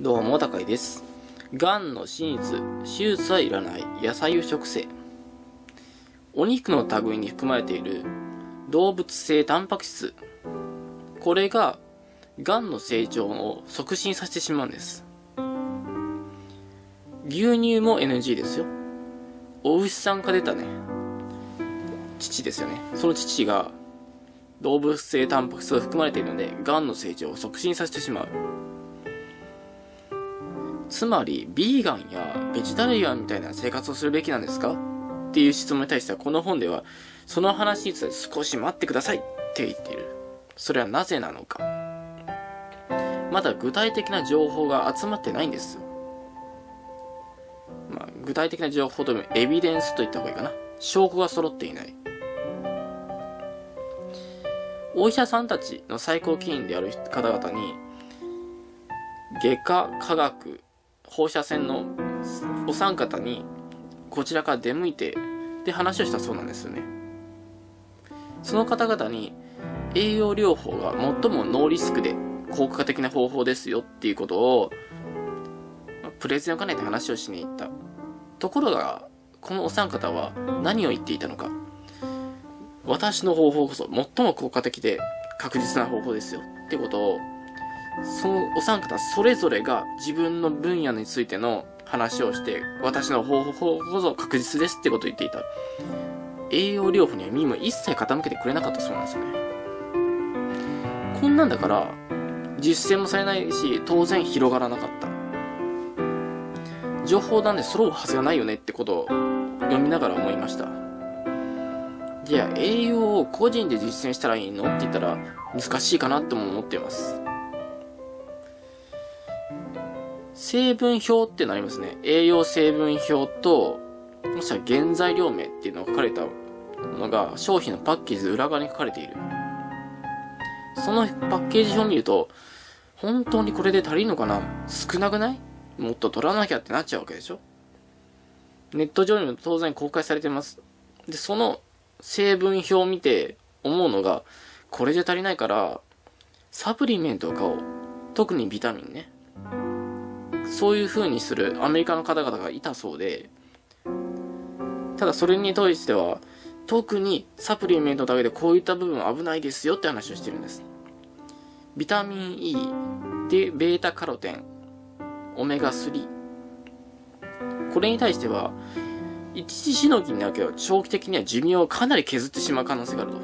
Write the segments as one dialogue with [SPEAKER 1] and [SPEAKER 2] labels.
[SPEAKER 1] どうも、高井です。がんの手術はいらない野菜を食せ。お肉の類に含まれている動物性タンパク質。これが、がんの成長を促進させてしまうんです。牛乳も NG ですよ。お牛さんから出たね、乳ですよね。その乳が動物性タンパク質が含まれているので、がんの成長を促進させてしまう。つまり、ビーガンやベジタリアンみたいな生活をするべきなんですかっていう質問に対しては、この本では、その話について少し待ってくださいって言っている。それはなぜなのか。まだ具体的な情報が集まってないんです。具体的な情報というエビデンスと言った方がいいかな。証拠が揃っていない。お医者さんたちの最高権威である方々に、外科、科学、放射線のお三方にこちらから出向いてで話をしたそうなんですよね。その方々に栄養療法が最もノーリスクで効果的な方法ですよっていうことをプレゼンを兼ねて話をしに行った。ところがこのお三方は何を言っていたのか。私の方法こそ最も効果的で確実な方法ですよってことを、そのお三方それぞれが自分の分野についての話をして、私の方法こそ確実ですってことを言っていた。栄養療法には耳も一切傾けてくれなかったそうなんですよね。こんなんだから実践もされないし、当然広がらなかった。情報なんで揃うはずがないよねってことを読みながら思いました。じゃあ栄養を個人で実践したらいいのって言ったら難しいかなっても思っています。成分表ってなりますね。栄養成分表と、もしくは原材料名っていうのが書かれたのが商品のパッケージで裏側に書かれている。そのパッケージ表を見ると、本当にこれで足りんのかな？少なくない？もっと取らなきゃってなっちゃうわけでしょ。ネット上にも当然公開されてます。で、その成分表を見て思うのが、これじゃ足りないからサプリメントを買おう。特にビタミンね。そういう風にするアメリカの方々がいたそうで、ただそれに対しては特にサプリメントだけでこういった部分危ないですよって話をしてるんです。ビタミン E でベータカロテン、オメガ3、これに対しては一時しのぎになるけど長期的には寿命をかなり削ってしまう可能性があると。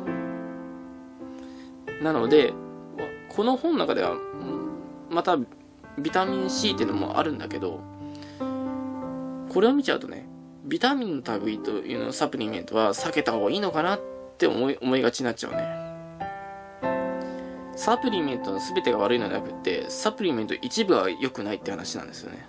[SPEAKER 1] なのでこの本の中ではまたビタミン C っていうのもあるんだけど、これを見ちゃうとね、ビタミンの類というのサプリメントは避けた方がいいのかなって思いがちになっちゃうね。サプリメントの全てが悪いのではなくて、サプリメント一部が良くないって話なんですよね。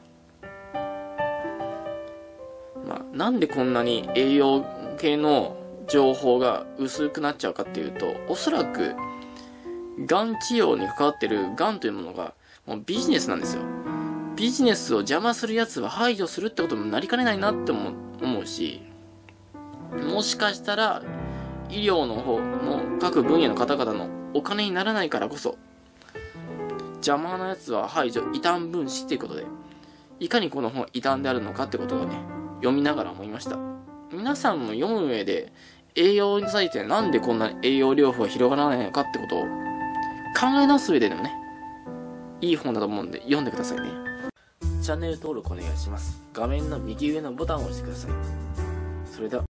[SPEAKER 1] なんでこんなに栄養系の情報が薄くなっちゃうかっていうと、おそらくがん治療に関わってるがんというものがもうビジネスなんですよ。ビジネスを邪魔するやつは排除するってこともなりかねないなって思うし、もしかしたら医療の方の各分野の方々のお金にならないからこそ、邪魔なやつは排除、異端分子っていうことで、いかにこの本異端であるのかってことをね、読みながら思いました。皆さんも読む上で栄養についてなんでこんな栄養療法が広がらないのかってことを考え直す上ででもね、いい本だと思うんで読んでくださいね。チャンネル登録お願いします。画面の右上のボタンを押してください。それでは。